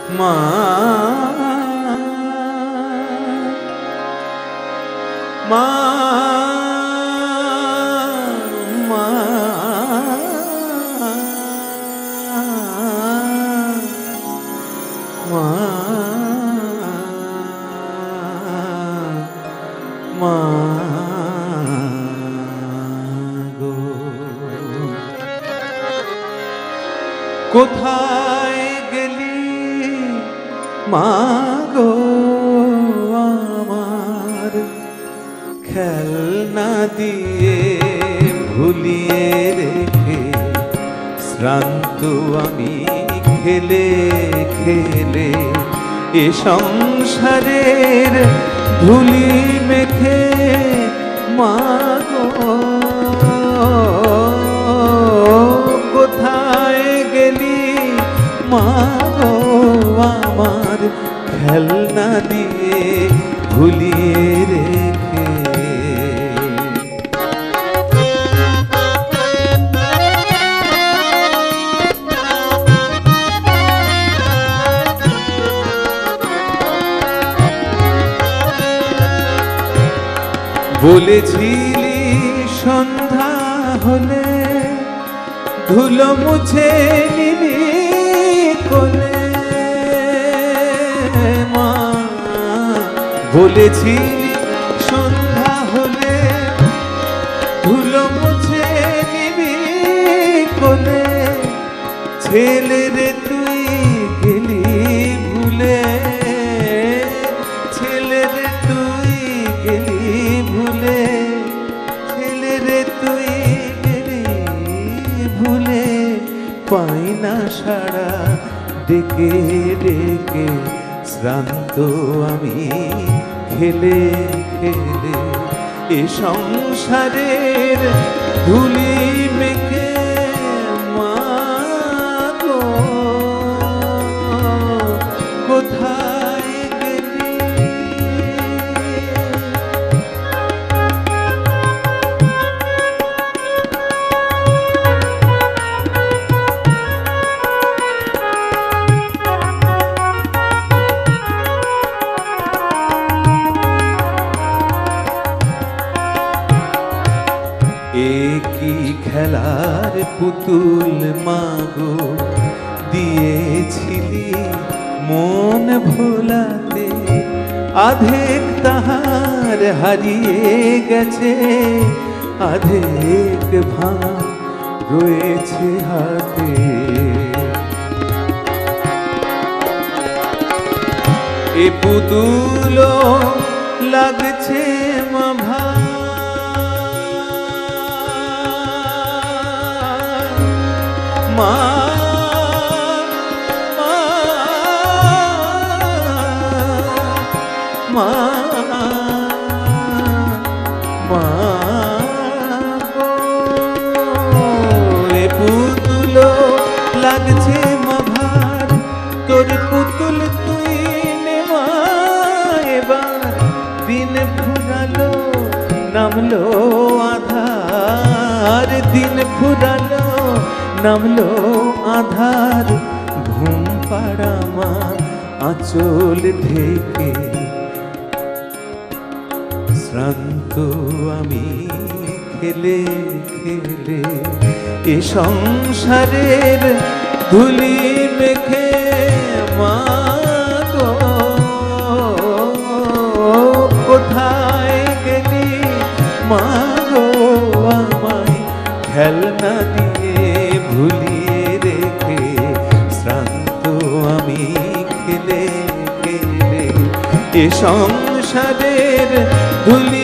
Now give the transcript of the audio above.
মা মা মা মা মা গো কোথায় গেলি মা গো আমার খেলনা দিয়ে ভুলিয়ে রেখে শ্রান্ত আমি খেলে খেলে এ সংসারের ধুলি মেখে মা গো কোথায় গেলি মা গো আমার খেলনা দিয়ে ভুলিয়ে রেখে বলেছিলি সন্ধ্যা হলে ধুলো মুছে নিবি কোলে মা বলেছিলি সন্ধ্যা হলে ধুলো মুছে নিবি কোলে ছেলে রে তুই গেলি ভুলে ছেলে রে তুই গেলি ভুলে ছেলে রে তুই গেলি ভুলে পাই না সারা ডেকে ডেকে শ্রান্ত আমি খেলে খেলে এ সংসারের ধুলি মেখে মা গো কোথায় গেলি কি খেলার পুতুল মাগো দিয়েছিলি মন ভোলাতে আধেক তাহার হারিয়ে গেছে আধেক ভাঙা রয়েছে হাতে এ পুতুল লাগছে মা মা মা মা পুতুল লাগছে মা ভার তোর পুতুল তুই নে মা এবার দিন ফুরালো নামলো আধার দিন ফুরালো নামলো আধার ঘুম পাড়া মা আঁচল ঢেকে শ্রান্ত আমি খেলে খেলে এ সংসারের ধুলি মেখে মা গো কোথায় গেলি মা গো আমায় খেলনা দিয়ে ভুলিয়ে রেখে শ্রান্ত আমি খেলে খেলে এ সংসারের ধুলি